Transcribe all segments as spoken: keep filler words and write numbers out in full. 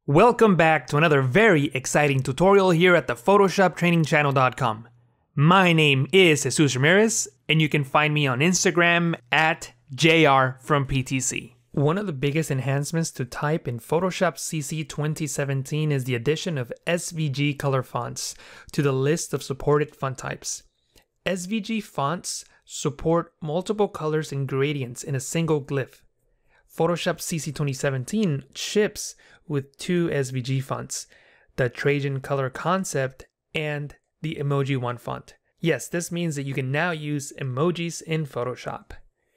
Welcome back to another very exciting tutorial here at the Photoshop Training Channel dot com. My name is Jesus Ramirez, and you can find me on Instagram at J R from P T C. One of the biggest enhancements to type in Photoshop C C twenty seventeen is the addition of S V G Color Fonts to the list of supported font types. S V G fonts support multiple colors and gradients in a single glyph. Photoshop C C twenty seventeen ships with two S V G fonts, the Trajan Color Concept and the EmojiOne font. Yes, this means that you can now use emojis in Photoshop.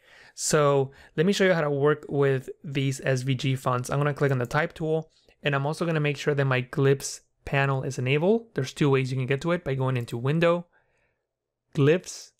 So let me show you how to work with these S V G fonts. I'm going to click on the Type tool, and I'm also going to make sure that my Glyphs panel is enabled. There's two ways you can get to it: by going into Window, Glyphs,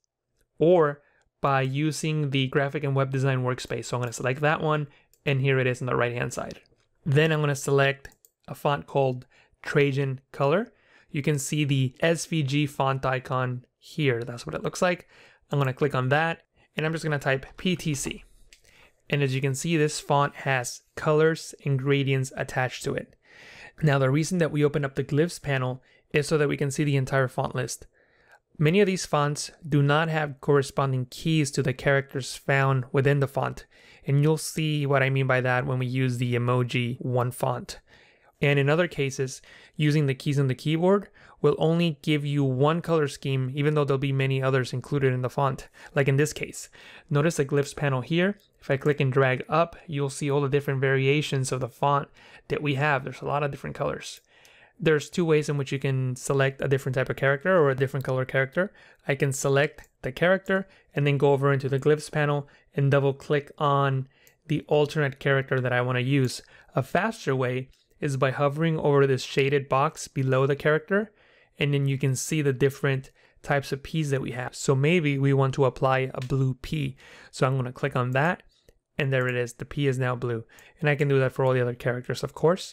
or by using the Graphic and Web Design workspace. So I'm going to select that one, and here it is on the right hand side. Then I'm going to select a font called Trajan Color. You can see the S V G font icon here. That's what it looks like. I'm going to click on that, and I'm just going to type P T C. And as you can see, this font has colors and gradients attached to it. Now, the reason that we open up the Glyphs panel is so that we can see the entire font list. Many of these fonts do not have corresponding keys to the characters found within the font, and you'll see what I mean by that when we use the EmojiOne font. And in other cases, using the keys on the keyboard will only give you one color scheme, even though there'll be many others included in the font, like in this case. Notice the Glyphs panel here. If I click and drag up, you'll see all the different variations of the font that we have. There's a lot of different colors. There's two ways in which you can select a different type of character or a different color character. I can select the character and then go over into the Glyphs panel and double click on the alternate character that I want to use. A faster way is by hovering over this shaded box below the character, and then you can see the different types of P's that we have. So maybe we want to apply a blue P. So I'm going to click on that, and there it is. The P is now blue. And I can do that for all the other characters, of course.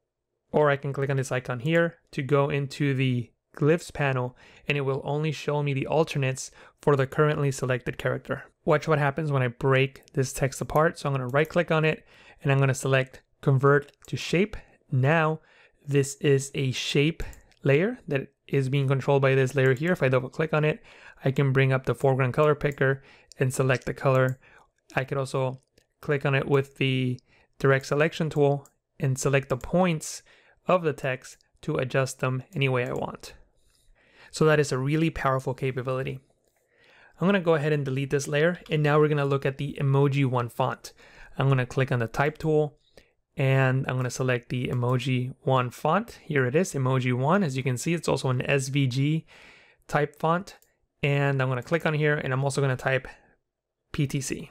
Or I can click on this icon here to go into the Glyphs panel, and it will only show me the alternates for the currently selected character. Watch what happens when I break this text apart. So I'm going to right click on it, and I'm going to select Convert to Shape. Now this is a shape layer that is being controlled by this layer here. If I double click on it, I can bring up the foreground color picker and select the color. I could also click on it with the direct selection tool and select the points of the text to adjust them any way I want. So that is a really powerful capability. I'm going to go ahead and delete this layer, and now we're going to look at the EmojiOne font. I'm going to click on the Type tool, and I'm going to select the EmojiOne font. Here it is, EmojiOne. As you can see, it's also an S V G type font, and I'm going to click on here, and I'm also going to type P T C.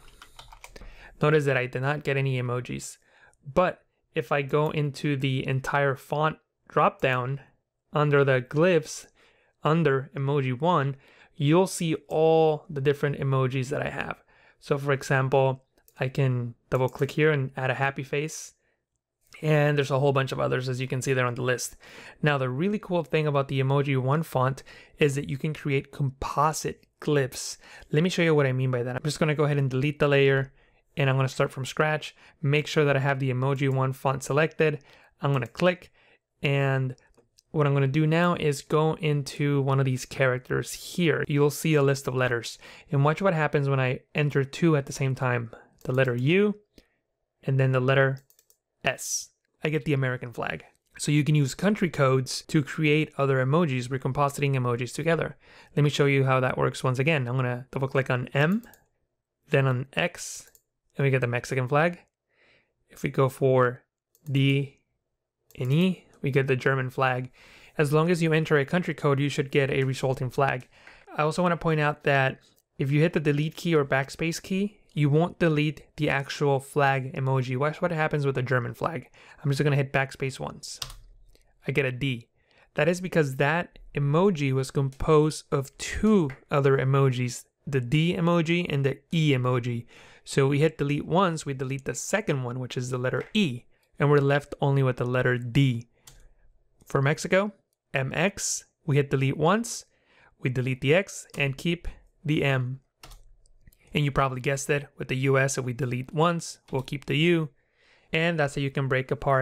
Notice that I did not get any emojis, but if I go into the entire font dropdown under the Glyphs, under EmojiOne, you'll see all the different emojis that I have. So for example, I can double click here and add a happy face. And there's a whole bunch of others, as you can see there on the list. Now, the really cool thing about the EmojiOne font is that you can create composite glyphs. Let me show you what I mean by that. I'm just going to go ahead and delete the layer, and I'm going to start from scratch. Make sure that I have the EmojiOne font selected. I'm going to click, and what I'm going to do now is go into one of these characters here. You'll see a list of letters, and watch what happens when I enter two at the same time. The letter U, and then the letter S. I get the American flag. So you can use country codes to create other emojis. We're compositing emojis together. Let me show you how that works once again. I'm going to double click on M, then on X, and we get the Mexican flag. If we go for D and E, we get the German flag. As long as you enter a country code, you should get a resulting flag. I also want to point out that if you hit the delete key or backspace key, you won't delete the actual flag emoji. Watch what happens with the German flag. I'm just going to hit backspace once. I get a D. That is because that emoji was composed of two other emojis, the D emoji and the E emoji. So we hit delete once, we delete the second one, which is the letter E, and we're left only with the letter D. For Mexico, M X, we hit delete once, we delete the X and keep the M. And you probably guessed it, with the U S, if we delete once, we'll keep the U. And that's how you can break apart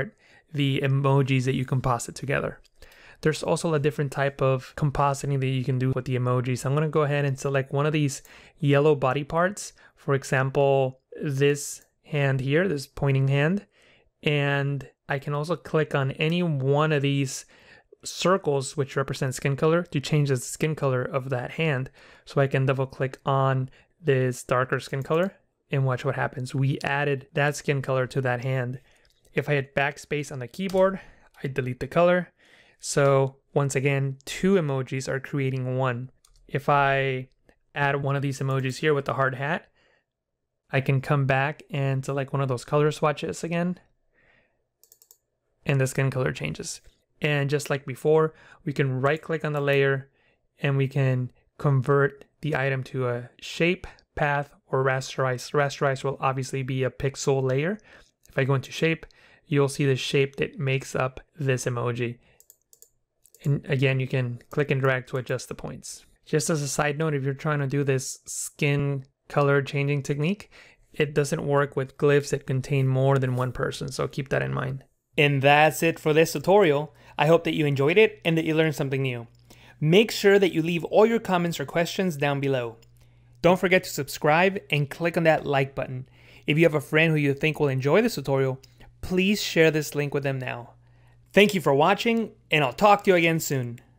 the emojis that you composite together. There's also a different type of compositing that you can do with the emojis. I'm going to go ahead and select one of these yellow body parts. For example, this hand here, this pointing hand. And I can also click on any one of these circles which represent skin color to change the skin color of that hand. So I can double click on this darker skin color and watch what happens. We added that skin color to that hand. If I hit backspace on the keyboard, I delete the color. So once again, two emojis are creating one. If I add one of these emojis here with the hard hat, I can come back and select one of those color swatches again, and the skin color changes. And just like before, we can right click on the layer and we can convert the item to a shape, path, or rasterize. Rasterize will obviously be a pixel layer. If I go into shape, you'll see the shape that makes up this emoji. And again, you can click and drag to adjust the points. Just as a side note, if you're trying to do this skin color changing technique, it doesn't work with glyphs that contain more than one person, so keep that in mind. And that's it for this tutorial. I hope that you enjoyed it and that you learned something new. Make sure that you leave all your comments or questions down below. Don't forget to subscribe and click on that like button. If you have a friend who you think will enjoy this tutorial, please share this link with them now. Thank you for watching, and I'll talk to you again soon.